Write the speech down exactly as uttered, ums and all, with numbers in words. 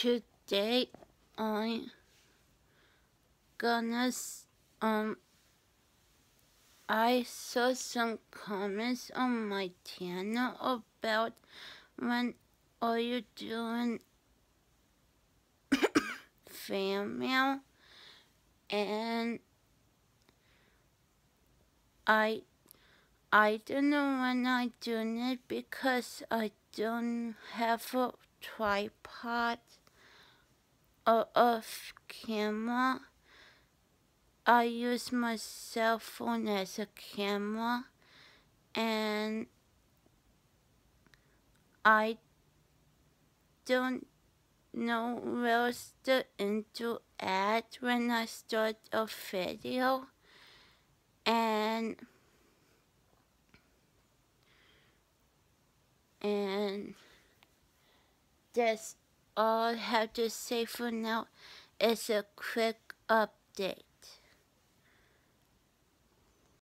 Today I'm gonna um I saw some comments on my channel about when are you doing fan mail, and I I don't know when I'm doing it because I don't have a tripod or a camera. I use my cell phone as a camera, and I don't know where's the intro at when I start a video, and and that's all I have to say for now. It's a quick update.